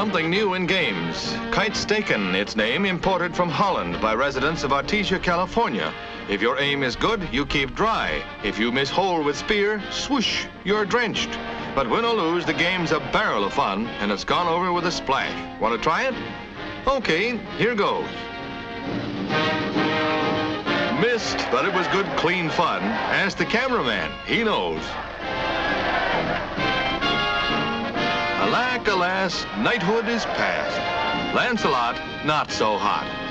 Something new in games. Kitestinking, its name, imported from Holland by residents of Artesia, California. If your aim is good, you keep dry. If you miss hole with spear, swoosh, you're drenched. But win or lose, the game's a barrel of fun, and it's gone over with a splash. Want to try it? Okay, here goes. Missed, but it was good, clean fun. Ask the cameraman, he knows. Alack, alas, knighthood is past. Lancelot, not so hot.